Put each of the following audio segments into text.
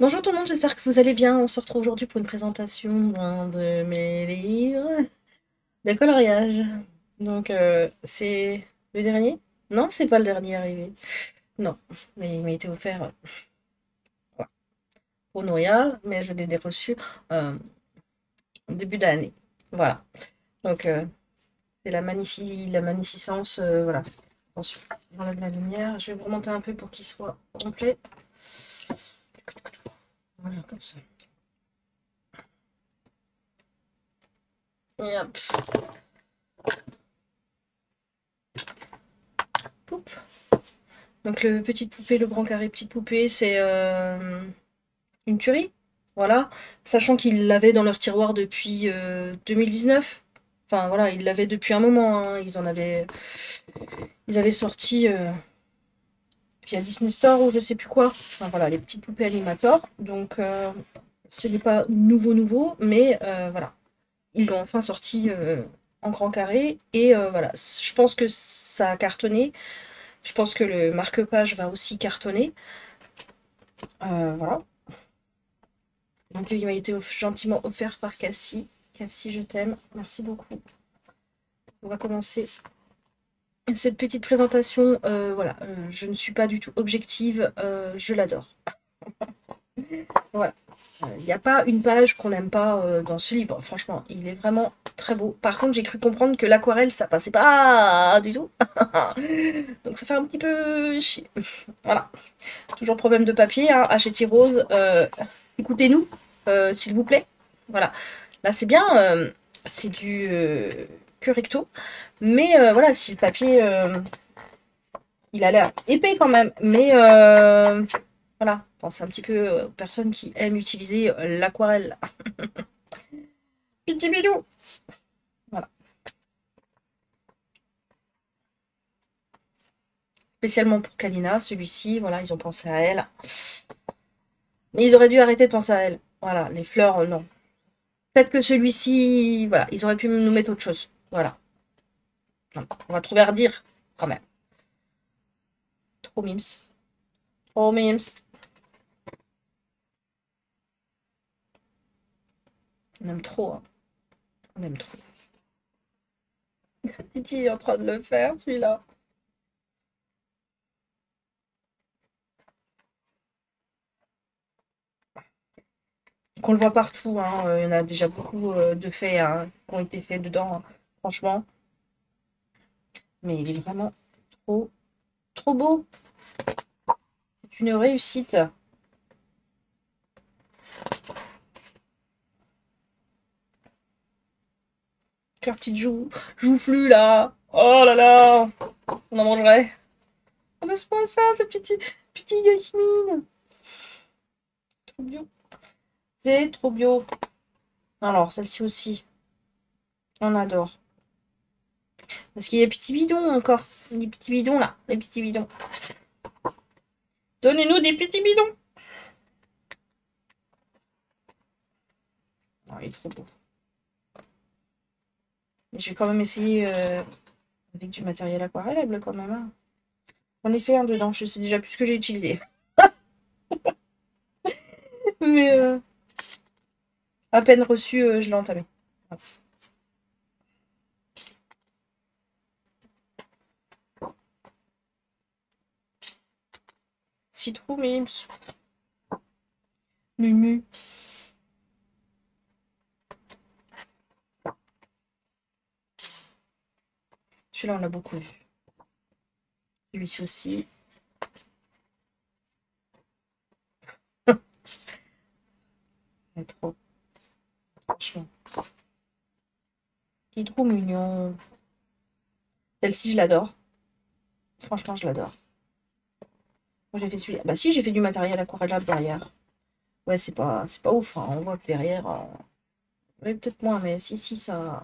Bonjour tout le monde, j'espère que vous allez bien. On se retrouve aujourd'hui pour une présentation d'un de mes livres de coloriage. Donc, c'est le dernier? Non, c'est pas le dernier arrivé. Non, mais il m'a été offert voilà, pour Noël, mais je l'ai reçu euh, au début d'année. Voilà. Donc, c'est la magnificence. Voilà. Attention, j'enlève la lumière. Je vais vous remonter un peu pour qu'il soit complet. Voilà, comme ça. Et hop. Poup. Donc le petite poupée, le grand carré petite poupée, c'est une tuerie. Voilà. Sachant qu'ils l'avaient dans leur tiroir depuis 2019. Enfin voilà, ils l'avaient depuis un moment, hein. Ils avaient sorti via Disney Store ou je sais plus quoi. Enfin voilà, les petites poupées Animator. Donc ce n'est pas nouveau, mais voilà. Ils l'ont enfin sorti en grand carré. Et voilà, je pense que ça a cartonné. Je pense que le marque-page va aussi cartonner. Voilà. Donc il m'a été gentiment offert par Cassie. Cassie, je t'aime. Merci beaucoup. On va commencer cette petite présentation. Voilà, je ne suis pas du tout objective. Je l'adore. Voilà. Il n'y a pas une page qu'on n'aime pas dans ce livre. Franchement, il est vraiment très beau. Par contre, j'ai cru comprendre que l'aquarelle, ça passait pas du tout. Donc ça fait un petit peu chier. Voilà. Toujours problème de papier. Hein. Hachette Rose, écoutez-nous, s'il vous plaît. Voilà. Là, c'est bien. C'est du que recto. Mais voilà, si le papier, il a l'air épais quand même. Mais voilà, pense un petit peu aux personnes qui aiment utiliser l'aquarelle. Petit bidou. Voilà. Spécialement pour Kalina, celui-ci, voilà, ils ont pensé à elle. Mais ils auraient dû arrêter de penser à elle. Voilà, les fleurs, non. Peut-être que celui-ci, voilà, ils auraient pu nous mettre autre chose. Voilà. Non, on va trouver à redire, quand même. Trop mims. Trop mims. On aime trop, hein. On aime trop. Titi est en train de le faire, celui-là. Qu'on le voit partout, hein. Il y en a déjà beaucoup de faits hein, qui ont été faits dedans, hein, franchement. Mais il est vraiment trop, trop beau. C'est une réussite. Leur petite joufflue là. Oh là là. On en mangerait. Oh, laisse pas ça, cette petite Yasmine. Trop bio. C'est trop bio. Alors, celle-ci aussi. On adore. Parce qu'il y a des petits bidons encore. Les petits bidons là. Les petits bidons. Donnez-nous des petits bidons. Oh, il est trop beau. Mais je vais quand même essayer avec du matériel aquarellable quand même. Hein. J'en ai fait un dedans. Je sais déjà plus ce que j'ai utilisé. Mais à peine reçu, je l'ai entamé. Citron Mims. Mumu. Celui-là, on l'a beaucoup vu. Celui-ci aussi. C'est trop. Franchement. Il est trop mignon. Celle-ci, je l'adore. Franchement, je l'adore. Moi, j'ai fait celui-là. Bah si, j'ai fait du matériel aquarellable derrière. Ouais, c'est pas ouf. Hein. On voit que derrière... ouais, peut-être moins, mais si, ça...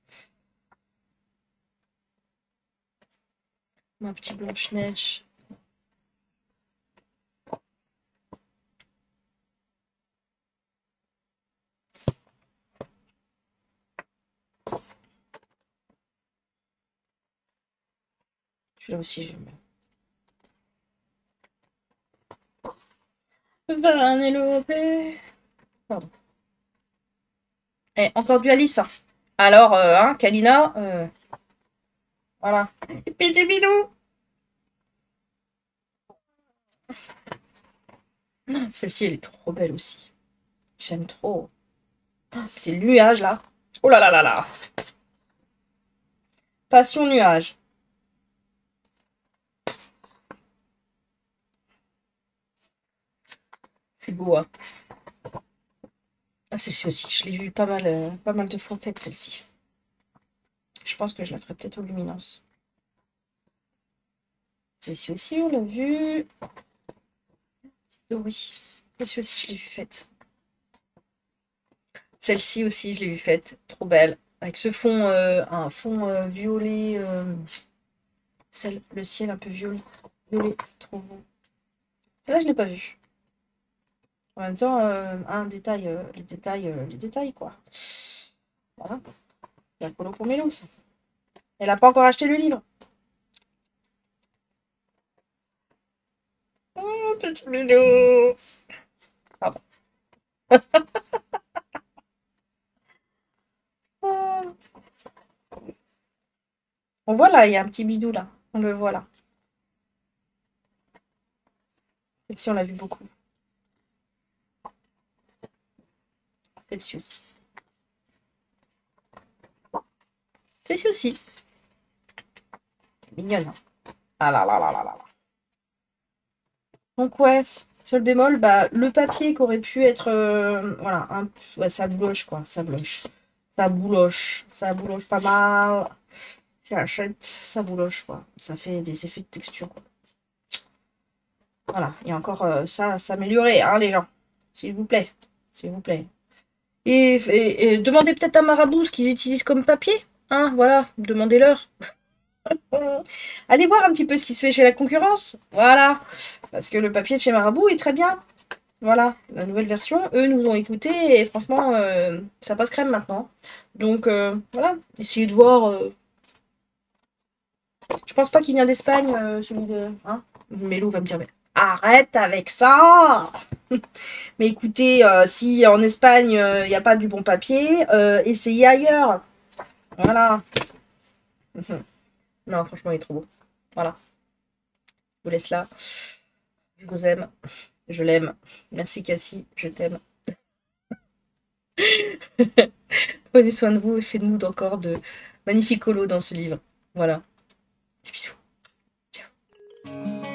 Ma petite Blanche-Neige. Celui-là aussi, j'aime bien. Vanellope. Pardon. Et encore du Alice. Alors, hein, Kalina. Voilà. Petit bidou. Celle-ci, elle est trop belle aussi. J'aime trop. C'est le nuage, là. Oh là là là là. Passion nuage. C'est beau, hein. Ah, celle-ci aussi, je l'ai vue pas mal de fois faite, celle-ci. Je pense que je la ferai peut-être aux luminances. Celle-ci aussi, on l'a vue. Oh oui, celle-ci aussi, je l'ai vue faite. Celle-ci aussi, je l'ai vue faite. Trop belle. Avec ce fond, un fond violet. Le ciel un peu violet. Violet, trop beau. Celle-là, je ne l'ai pas vue. En même temps, un détail, les détails, quoi. Voilà. Il y a le polo pour Mélo, ça. Elle n'a pas encore acheté le livre. Oh, petit Mélo. Pardon. On voit là, il y a un petit bidou là. On le voit là. Celle-ci, on l'a vu beaucoup. Celle-ci aussi. Celle-ci aussi. Mignonne. Hein. Ah là là là là là. Donc ouais, seul bémol, bah le papier qui aurait pu être voilà, ouais, ça bouloche quoi, ça bouloche. Ça bouloche pas mal. J'achète, ça bouloche quoi. Ça fait des effets de texture quoi. Voilà, et encore ça s'améliorer hein les gens. S'il vous plaît. S'il vous plaît. Et demandez peut-être à Marabout ce qu'ils utilisent comme papier. Hein, voilà, demandez-leur. Allez voir un petit peu ce qui se fait chez la concurrence. Voilà. Parce que le papier de chez Marabout est très bien. Voilà, la nouvelle version. Eux nous ont écoutés et franchement, ça passe crème maintenant. Donc voilà, essayez de voir. Je pense pas qu'il vient d'Espagne, celui de. Hein Mélo va me dire, mais arrête avec ça. Mais écoutez, si en Espagne, il n'y a pas du bon papier, essayez ailleurs. Voilà. Non, franchement, il est trop beau. Voilà. Je vous laisse là. Je vous aime. Je l'aime. Merci Cassie, je t'aime. Prenez soin de vous et faites-nous encore de magnifiques colos dans ce livre. Voilà. Des bisous. Ciao.